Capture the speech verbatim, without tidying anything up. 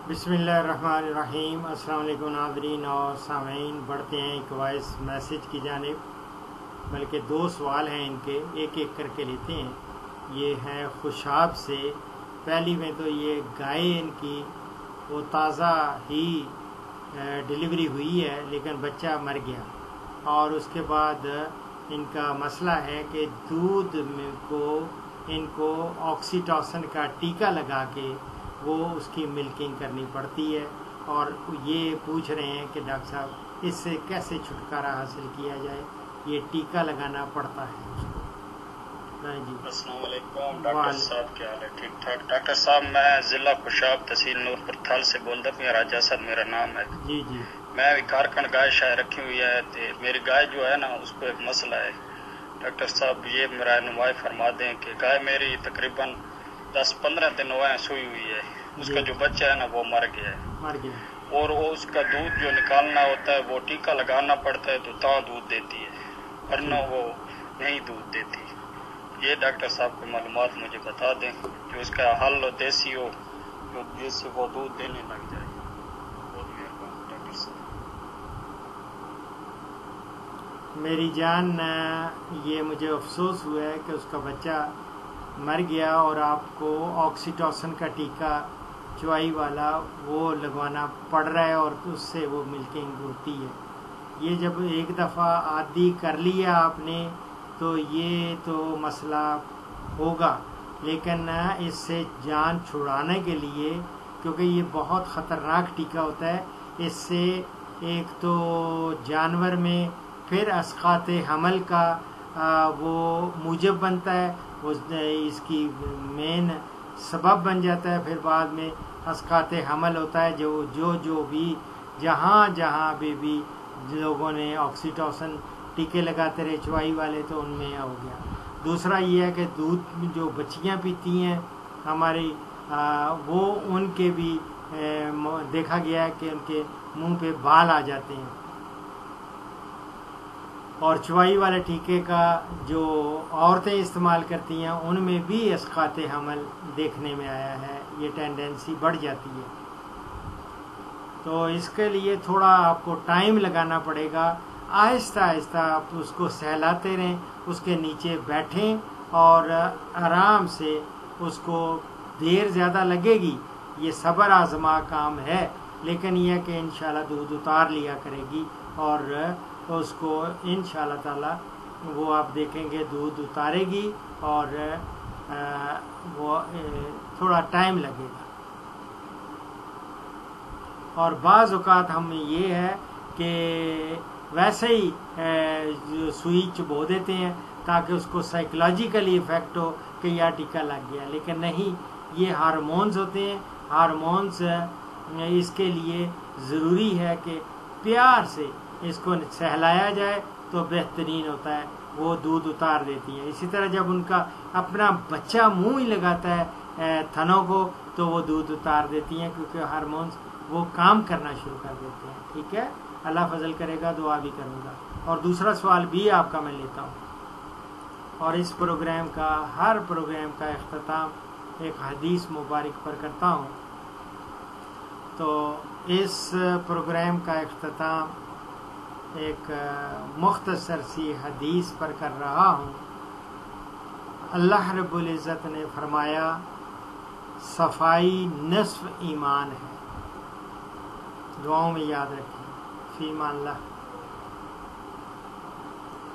بسم اللہ الرحمن الرحیم۔ السلام علیکم ناظرین اور سامعین، بڑھتے ہیں ایک وائس میسیج کی جانب، بلکہ دو سوال ہیں ان کے، ایک ایک کر کے لیتے ہیں۔ یہ ہے خوشاب سے۔ پہلی میں تو یہ گائے ان کی وہ تازہ ہی ڈلیوری ہوئی ہے لیکن بچہ مر گیا، اور اس کے بعد ان کا مسئلہ ہے کہ دودھ میں کو ان کو آکسیٹوسن کا ٹیکہ لگا کے وہ اس کی ملکنگ کرنی پڑتی ہے، اور یہ پوچھ رہے ہیں کہ ڈاکٹر صاحب اس سے کیسے چھٹکارا حاصل کیا جائے، یہ ٹیکہ لگانا پڑتا ہے اس کو۔ جی السلام علیکم ڈاکٹر صاحب، کیا حال ہے؟ ٹھیک ٹھاک ڈاکٹر صاحب، میں ضلع خوشاب تحصیل نور پر تھال سے بولتا ہوں، راجہ اسد میرا نام ہے۔ جی جی میں کارکن گائے شاید رکھی ہوئی ہے، میری گائے جو ہے نا اس کو ایک مسئلہ ہے ڈاکٹر صاحب، یہ میرا رہنمائی فرما دیں کہ گائے میری تقریباً دس پندرہ دن ہوئے سوئی ہوئی ہے، اس کا جو بچہ ہے نا وہ مر گیا ہے، مر گیا، اور وہ اس کا دودھ جو نکالنا ہوتا ہے وہ ٹیکہ لگانا پڑتا ہے تو تاں دودھ دیتی ہے، ورنہ وہ نہیں دودھ دیتی۔ یہ ڈاکٹر صاحب کو معلومات مجھے بتا دیں جو اس کا حل ہو، دیسی ہو، جو جس سے وہ دودھ دینے لگ جائے۔ بہت مہربانی ڈاکٹر صاحب۔ میری جان، یہ مجھے افسوس ہوا ہے کہ اس کا بچہ مر گیا اور آپ کو آکسیٹوسن کا ٹیکہ چوائی والا وہ لگوانا پڑ رہا ہے، اور اس سے وہ ملکنگ ہوتی ہے۔ یہ جب ایک دفعہ عادی کر لیا آپ نے تو یہ تو مسئلہ ہوگا، لیکن اس سے جان چھڑانے کے لیے، کیونکہ یہ بہت خطرناک ٹیکہ ہوتا ہے، اس سے ایک تو جانور میں پھر اسقاط حمل کا وہ موجب بنتا ہے، اس کی مین سبب بن جاتا ہے، پھر بعد میں اسقاط حمل ہوتا ہے، جو جو جو بھی جہاں جہاں بھی بھی لوگوں نے آکسیٹوسن ٹیکے لگاتے رہے چوائی والے تو ان میں ہو گیا۔ دوسرا یہ ہے کہ دودھ جو بچیاں پیتی ہیں ہماری، وہ ان کے بھی دیکھا گیا ہے کہ ان کے منہ پہ بال آ جاتے ہیں، اور چوائی والے ٹیکے کا جو عورتیں استعمال کرتی ہیں ان میں بھی اسقاط حمل دیکھنے میں آیا ہے، یہ ٹینڈنسی بڑھ جاتی ہے۔ تو اس کے لیے تھوڑا آپ کو ٹائم لگانا پڑے گا، آہستہ آہستہ آپ اس کو سہلاتے رہیں، اس کے نیچے بیٹھیں اور آرام سے اس کو، دیر زیادہ لگے گی، یہ صبر آزما کام ہے، لیکن یہ کہ انشاءاللہ دودھ اتار لیا کرے گی، اور اس کو انشاءاللہ تعالی وہ آپ دیکھیں گے دودھ اتارے گی، اور وہ تھوڑا ٹائم لگے گا۔ اور بعض اوقات ہم یہ ہے کہ ویسے ہی سوئی چبو دیتے ہیں تاکہ اس کو سائیکولوجیکلی افیکٹ ہو کہ یا ٹیکہ لگ گیا، لیکن نہیں، یہ ہارمونز ہوتے ہیں، ہارمونز اس کے لیے ضروری ہے کہ پیار سے اس کو سہلایا جائے تو بہترین ہوتا ہے، وہ دودھ اتار دیتی ہیں۔ اسی طرح جب ان کا اپنا بچہ منہ ہی لگاتا ہے تھنوں کو تو وہ دودھ اتار دیتی ہیں، کیونکہ ہارمونز وہ کام کرنا شروع کر دیتے ہیں۔ ٹھیک ہے، اللہ فضل کرے گا، دعا بھی کروں گا۔ اور دوسرا سوال بھی آپ کا میں لیتا ہوں، اور اس پروگرام کا، ہر پروگرام کا اختتام ایک حدیث مبارک پر کرتا ہوں، تو اس پروگرام کا اختتام ایک مختصر سی حدیث پر کر رہا ہوں۔ اللہ رب العزت نے فرمایا، صفائی نصف ایمان ہے۔ دعاؤں میں یاد رکھیں، فی امان اللہ۔